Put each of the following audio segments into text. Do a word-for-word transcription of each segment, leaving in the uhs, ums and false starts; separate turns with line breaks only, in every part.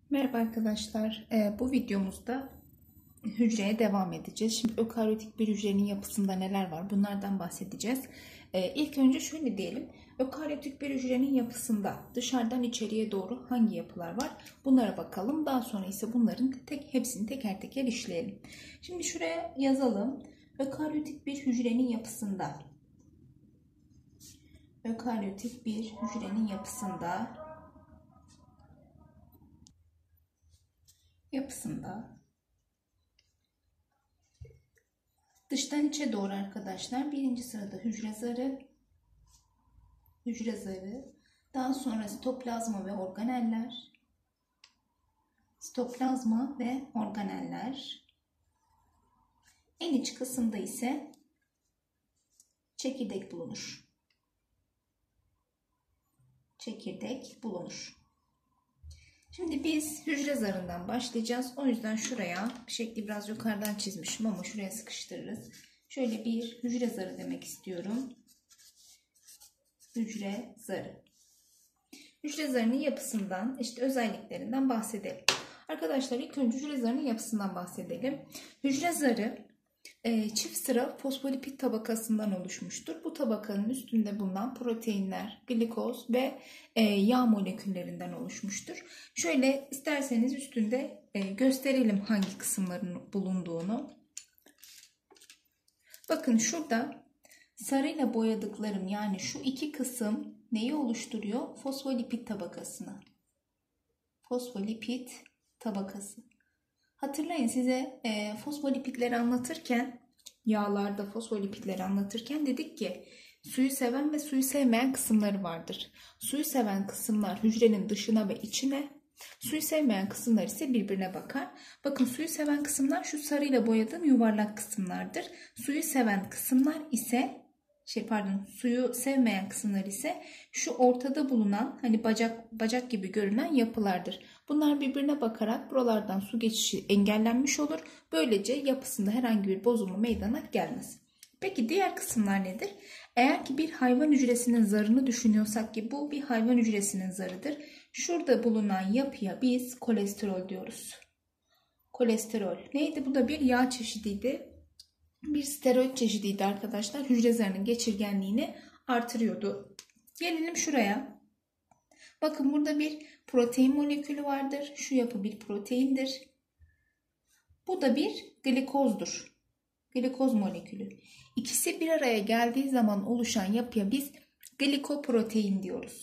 Merhaba arkadaşlar. Ee, bu videomuzda hücreye devam edeceğiz. Şimdi ökaryotik bir hücrenin yapısında neler var? Bunlardan bahsedeceğiz. Ee, ilk önce şöyle diyelim. Ökaryotik bir hücrenin yapısında dışarıdan içeriye doğru hangi yapılar var? Bunlara bakalım. Daha sonra ise bunların tek hepsini teker teker işleyelim. Şimdi şuraya yazalım. Ökaryotik bir hücrenin yapısında ökaryotik bir hücrenin yapısında yapısında dıştan içe doğru arkadaşlar birinci sırada hücre zarı, hücre zarı, daha sonra sitoplazma ve organeller, sitoplazma ve organeller. En iç kısımda ise çekirdek bulunur. Çekirdek bulunur. Şimdi biz hücre zarından başlayacağız. O yüzden şuraya şekli biraz yukarıdan çizmişim ama şuraya sıkıştırırız. Şöyle bir hücre zarı demek istiyorum. Hücre zarı. Hücre zarının yapısından, işte özelliklerinden bahsedelim. Arkadaşlar ilk önce hücre zarının yapısından bahsedelim. Hücre zarı e, çift sıra fosfolipid tabakasından oluşmuştur. Bu tabakanın üstünde bulunan proteinler, glikoz ve e, yağ moleküllerinden oluşmuştur. Şöyle isterseniz üstünde e, gösterelim hangi kısımların bulunduğunu. Bakın şurada sarıyla boyadıklarım, yani şu iki kısım neyi oluşturuyor? Fosfolipid tabakasını. Fosfolipid tabakası. Hatırlayın, size e, fosfolipidleri anlatırken, yağlarda fosfolipidleri anlatırken dedik ki suyu seven ve suyu sevmeyen kısımları vardır. Suyu seven kısımlar hücrenin dışına ve içine, suyu sevmeyen kısımlar ise birbirine bakar. Bakın suyu seven kısımlar şu sarıyla boyadığım yuvarlak kısımlardır. Suyu seven kısımlar ise şey pardon suyu sevmeyen kısımlar ise şu ortada bulunan, hani bacak bacak gibi görünen yapılardır. Bunlar birbirine bakarak buralardan su geçişi engellenmiş olur. Böylece yapısında herhangi bir bozulma meydana gelmez. Peki diğer kısımlar nedir? Eğer ki bir hayvan hücresinin zarını düşünüyorsak ki bu bir hayvan hücresinin zarıdır. Şurada bulunan yapıya biz kolesterol diyoruz. Kolesterol neydi? Bu da bir yağ çeşidiydi. Bir steroid çeşidiydi arkadaşlar. Hücre zarının geçirgenliğini artırıyordu. Gelelim şuraya. Bakın burada bir protein molekülü vardır. Şu yapı bir proteindir. Bu da bir glikozdur. Glikoz molekülü. İkisi bir araya geldiği zaman oluşan yapıya biz glikoprotein diyoruz.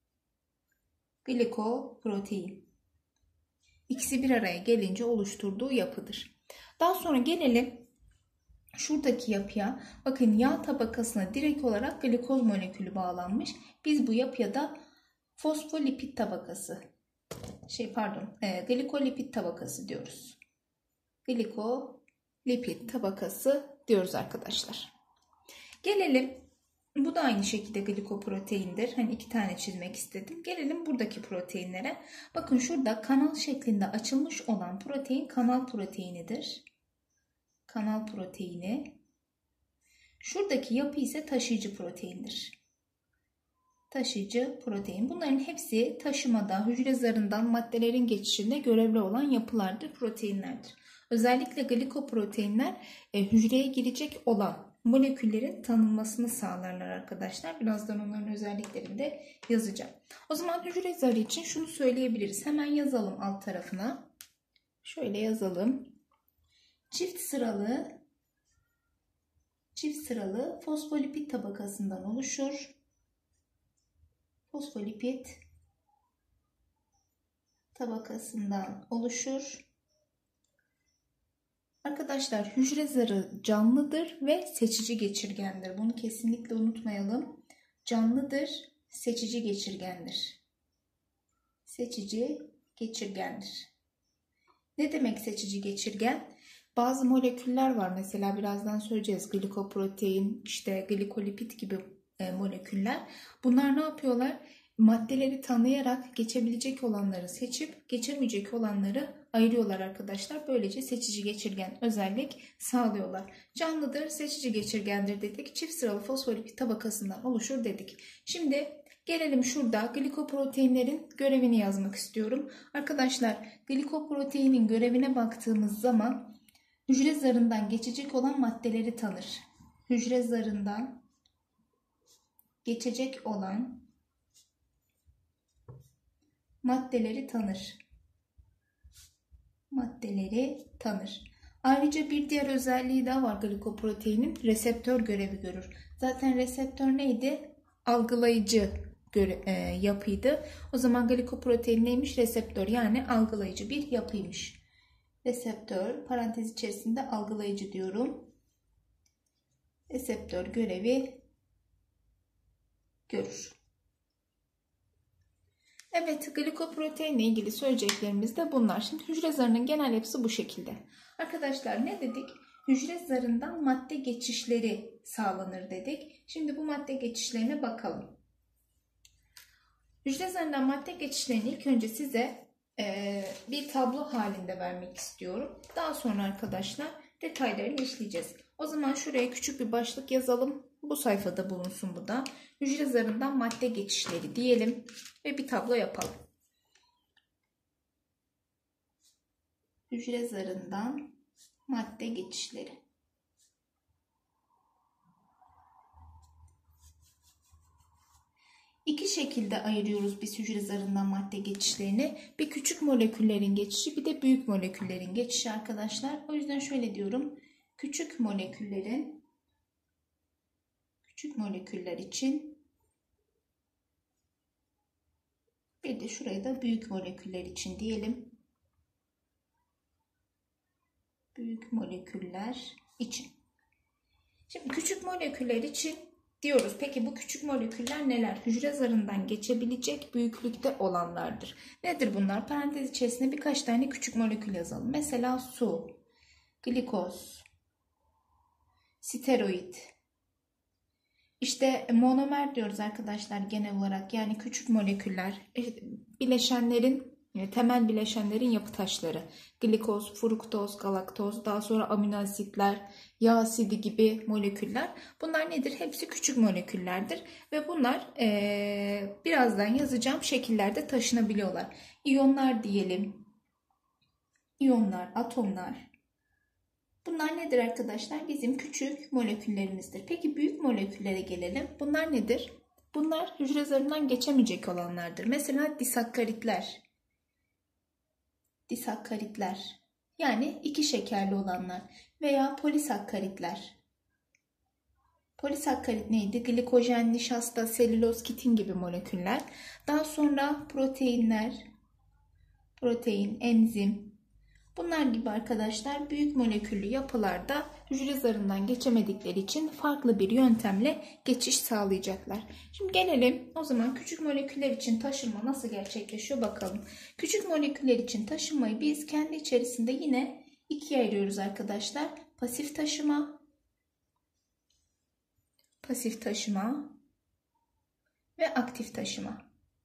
Glikoprotein. İkisi bir araya gelince oluşturduğu yapıdır. Daha sonra gelelim şuradaki yapıya. Bakın yağ tabakasına direkt olarak glikoz molekülü bağlanmış. Biz bu yapıya da fosfolipid tabakası, şey pardon, e, glikolipid tabakası diyoruz. Glikolipid tabakası diyoruz arkadaşlar. Gelelim, bu da aynı şekilde glikoproteindir. Hani iki tane çizmek istedim. Gelelim buradaki proteinlere. Bakın şurada kanal şeklinde açılmış olan protein kanal proteinidir. Kanal proteini. Şuradaki yapı ise taşıyıcı proteindir. Taşıyıcı protein. Bunların hepsi taşımada, hücre zarından maddelerin geçişinde görevli olan yapılardır, proteinlerdir. Özellikle glikoproteinler e, hücreye girecek olan moleküllerin tanınmasını sağlarlar arkadaşlar. Birazdan onların özelliklerini de yazacağım. O zaman hücre zarı için şunu söyleyebiliriz. Hemen yazalım alt tarafına. Şöyle yazalım. Çift sıralı çift sıralı fosfolipid tabakasından oluşur. Fosfolipid tabakasından oluşur. Arkadaşlar hücre zarı canlıdır ve seçici geçirgendir. Bunu kesinlikle unutmayalım. Canlıdır, seçici geçirgendir. Seçici geçirgendir. Ne demek seçici geçirgen? Bazı moleküller var. Mesela birazdan söyleyeceğiz. Glikoprotein, işte glikolipid gibi e, moleküller. Bunlar ne yapıyorlar? Maddeleri tanıyarak geçebilecek olanları seçip geçemeyecek olanları ayırıyorlar arkadaşlar. Böylece seçici geçirgen özellik sağlıyorlar. Canlıdır, seçici geçirgendir dedik. Çift sıralı fosfolipid tabakasından oluşur dedik. Şimdi Gelelim şurada glikoproteinlerin görevini yazmak istiyorum. Arkadaşlar glikoproteinin görevine baktığımız zaman hücre zarından geçecek olan maddeleri tanır. Hücre zarından geçecek olan maddeleri tanır. Maddeleri tanır. Ayrıca bir diğer özelliği daha var glikoproteinin, reseptör görevi görür. Zaten reseptör neydi? Algılayıcı göre, e, yapıydı. O zaman glikoprotein neymiş? Reseptör, yani algılayıcı bir yapıymış. Reseptör, parantez içerisinde algılayıcı diyorum. Reseptör görevi görür. Evet, glikoproteinle ilgili söyleyeceklerimiz de bunlar. Şimdi hücre zarının genel yapısı bu şekilde. Arkadaşlar ne dedik? Hücre zarından madde geçişleri sağlanır dedik. Şimdi bu madde geçişlerine bakalım. Hücre zarından madde geçişlerini ilk önce size e, bir tablo halinde vermek istiyorum. Daha sonra arkadaşlar detaylarını işleyeceğiz. O zaman şuraya küçük bir başlık yazalım. Bu sayfada bulunsun bu da. Hücre zarından madde geçişleri diyelim ve bir tablo yapalım. Hücre zarından madde geçişleri. İki şekilde ayırıyoruz biz hücre zarından madde geçişlerini. Bir küçük moleküllerin geçişi, bir de büyük moleküllerin geçişi arkadaşlar. O yüzden şöyle diyorum. Küçük moleküllerin küçük moleküller için, bir de şurayı da büyük moleküller için diyelim. Büyük moleküller için. Şimdi küçük moleküller için diyoruz. Peki bu küçük moleküller neler? Hücre zarından geçebilecek büyüklükte olanlardır. Nedir bunlar? Parantez içerisinde birkaç tane küçük molekül yazalım. Mesela su, glikoz, steroid. İşte monomer diyoruz arkadaşlar genel olarak. Yani küçük moleküller, bileşenlerin, temel bileşenlerin yapı taşları. Glikoz, fruktoz, galaktoz, daha sonra amino asitler, yağ asidi gibi moleküller. Bunlar nedir? Hepsi küçük moleküllerdir. Ve bunlar ee, birazdan yazacağım şekillerde taşınabiliyorlar. İyonlar diyelim. İyonlar, atomlar. Bunlar nedir arkadaşlar? Bizim küçük moleküllerimizdir. Peki büyük moleküllere gelelim. Bunlar nedir? Bunlar hücre zarından geçemeyecek olanlardır. Mesela disakkaritler. Disakkaritler. Yani iki şekerli olanlar. Veya polisakkaritler. Polisakkarit neydi? Glikojen, nişasta, selüloz, kitin gibi moleküller. Daha sonra proteinler. Protein, enzim. Bunlar gibi arkadaşlar büyük moleküllü yapılarda hücre zarından geçemedikleri için farklı bir yöntemle geçiş sağlayacaklar. Şimdi gelelim o zaman küçük moleküller için taşınma nasıl gerçekleşiyor bakalım. Küçük moleküller için taşınmayı biz kendi içerisinde yine ikiye ayırıyoruz arkadaşlar. Pasif taşıma, pasif taşıma ve aktif taşıma.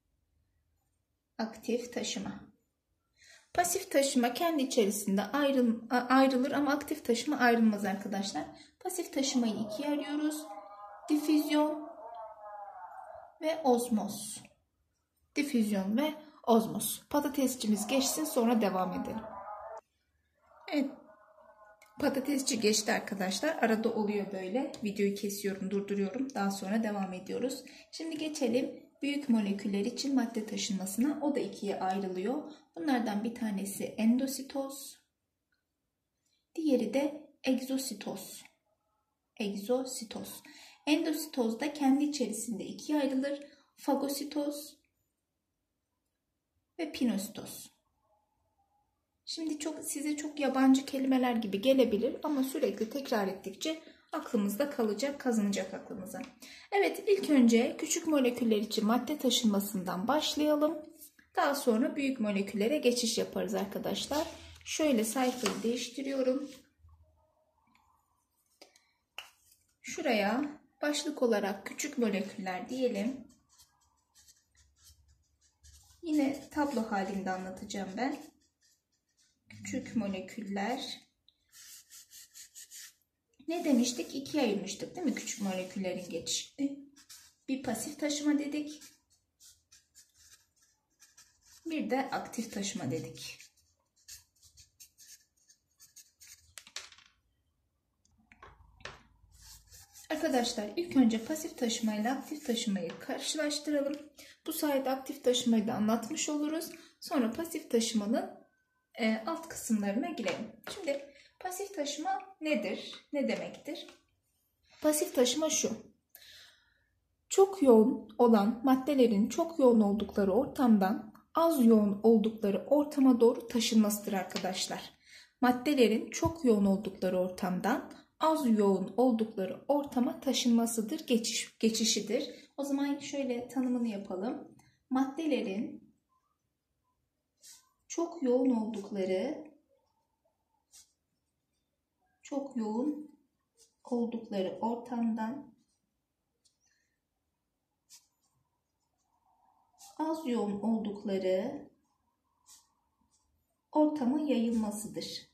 Aktif taşıma. Pasif taşıma kendi içerisinde ayrıl, ayrılır ama aktif taşıma ayrılmaz arkadaşlar. Pasif taşımayı ikiye ayırıyoruz. Difüzyon ve ozmoz. Difüzyon ve ozmoz. Patatesçimiz geçsin, sonra devam edelim. Evet. Patatesçi geçti arkadaşlar. Arada oluyor böyle. Videoyu kesiyorum, durduruyorum. Daha sonra devam ediyoruz. Şimdi geçelim büyük moleküller için madde taşınmasına. O da ikiye ayrılıyor. Bunlardan bir tanesi endositoz. Diğeri de egzositoz. Egzositoz. Endositoz da kendi içerisinde ikiye ayrılır. Fagositoz ve pinositoz. Şimdi çok size çok yabancı kelimeler gibi gelebilir ama sürekli tekrar ettikçe aklımızda kalacak, kazınacak aklımıza. Evet, ilk önce küçük moleküller için madde taşınmasından başlayalım. Daha sonra büyük moleküllere geçiş yaparız arkadaşlar. Şöyle sayfayı değiştiriyorum. Şuraya başlık olarak küçük moleküller diyelim. Yine tablo halinde anlatacağım ben. Küçük moleküller. Ne demiştik? İkiye ayırmıştık değil mi? Küçük moleküllerin geçişini. Bir pasif taşıma dedik. Bir de aktif taşıma dedik. Arkadaşlar ilk önce pasif taşıma ile aktif taşımayı karşılaştıralım. Bu sayede aktif taşımayı da anlatmış oluruz. Sonra pasif taşımanın e, alt kısımlarına girelim. Şimdi pasif taşıma nedir? Ne demektir? Pasif taşıma şu. Çok yoğun olan maddelerin çok yoğun oldukları ortamdan az yoğun oldukları ortama doğru taşınmasıdır arkadaşlar. Maddelerin çok yoğun oldukları ortamdan az yoğun oldukları ortama taşınmasıdır, geçiş, geçişidir. O zaman şöyle tanımını yapalım. Maddelerin çok yoğun oldukları çok yoğun oldukları ortamdan az yoğun oldukları ortama yayılmasıdır.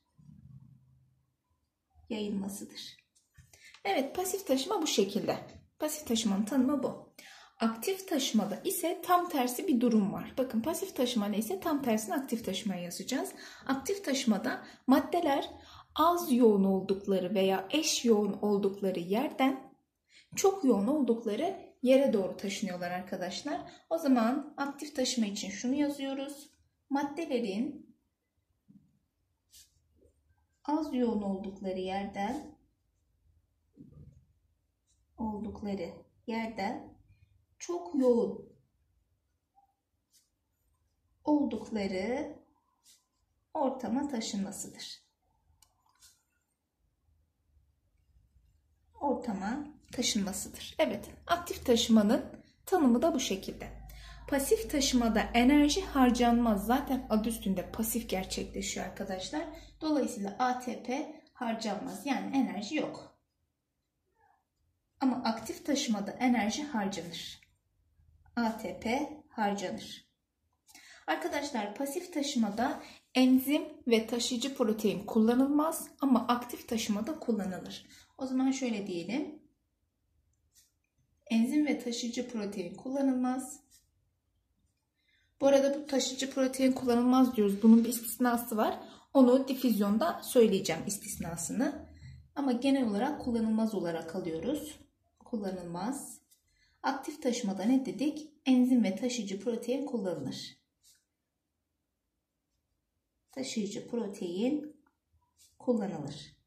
Yayılmasıdır. Evet, pasif taşıma bu şekilde. Pasif taşımanın tanımı bu. Aktif taşımada ise tam tersi bir durum var. Bakın pasif taşımada ise tam tersini aktif taşımaya yazacağız. Aktif taşımada maddeler az yoğun oldukları veya eş yoğun oldukları yerden çok yoğun oldukları yere doğru taşınıyorlar arkadaşlar. O zaman aktif taşıma için şunu yazıyoruz. Maddelerin az yoğun oldukları yerden oldukları yerden çok yoğun oldukları ortama taşınmasıdır. Ortama taşınmasıdır. Evet, aktif taşımanın tanımı da bu şekilde. Pasif taşımada enerji harcanmaz. Zaten adı üstünde pasif gerçekleşiyor arkadaşlar. Dolayısıyla A T P harcanmaz. Yani enerji yok. Ama aktif taşımada enerji harcanır. A T P harcanır. Arkadaşlar pasif taşımada enzim ve taşıyıcı protein kullanılmaz ama aktif taşımada kullanılır. O zaman şöyle diyelim. Enzim ve taşıyıcı protein kullanılmaz. Bu arada bu taşıyıcı protein kullanılmaz diyoruz. Bunun bir istisnası var. Onu difüzyonda söyleyeceğim istisnasını. Ama genel olarak kullanılmaz olarak alıyoruz. Kullanılmaz. Aktif taşımada ne dedik? Enzim ve taşıyıcı protein kullanılır. Taşıyıcı protein kullanılır.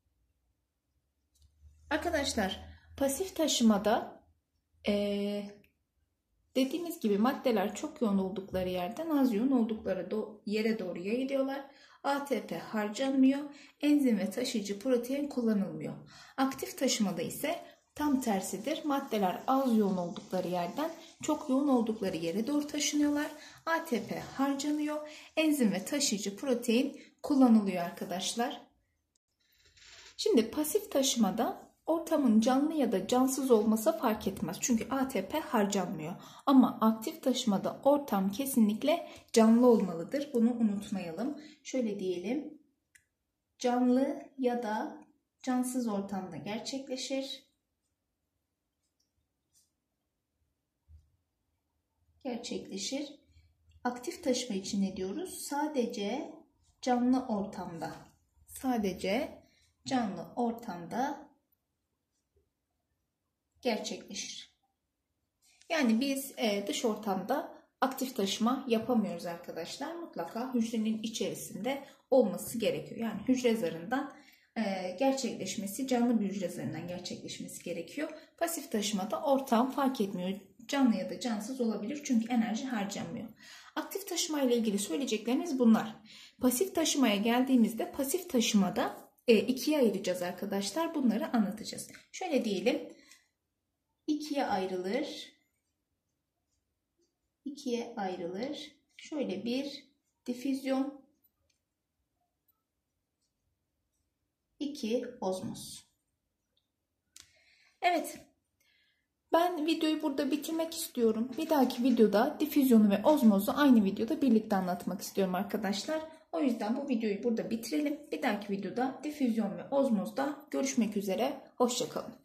Arkadaşlar pasif taşımada ee, dediğimiz gibi maddeler çok yoğun oldukları yerden az yoğun oldukları do yere doğru yayılıyorlar. A T P harcanmıyor. Enzim ve taşıyıcı protein kullanılmıyor. Aktif taşımada ise tam tersidir. Maddeler az yoğun oldukları yerden çok yoğun oldukları yere doğru taşınıyorlar. A T P harcanıyor. Enzim ve taşıyıcı protein kullanılıyor arkadaşlar. Şimdi pasif taşımada ortamın canlı ya da cansız olması fark etmez. Çünkü A T P harcanmıyor. Ama aktif taşımada ortam kesinlikle canlı olmalıdır. Bunu unutmayalım. Şöyle diyelim. Canlı ya da cansız ortamda gerçekleşir. Gerçekleşir. Aktif taşıma için ne diyoruz? Sadece canlı ortamda. Sadece canlı ortamda gerçekleşir. Yani biz dış ortamda aktif taşıma yapamıyoruz arkadaşlar. Mutlaka hücrenin içerisinde olması gerekiyor. Yani hücre zarından gerçekleşmesi, canlı bir hücre zarından gerçekleşmesi gerekiyor. Pasif taşımada ortam fark etmiyor. Canlı ya da cansız olabilir çünkü enerji harcanmıyor. Aktif taşıma ile ilgili söyleyeceklerimiz bunlar. Pasif taşımaya geldiğimizde pasif taşımada ikiye ayıracağız arkadaşlar. Bunları anlatacağız. Şöyle diyelim. İkiye ayrılır. İkiye ayrılır. Şöyle bir difüzyon. iki ozmoz. Evet. Ben videoyu burada bitirmek istiyorum. Bir dahaki videoda difüzyonu ve ozmozu aynı videoda birlikte anlatmak istiyorum arkadaşlar. O yüzden bu videoyu burada bitirelim. Bir dahaki videoda difüzyon ve ozmozda görüşmek üzere. Hoşça kalın.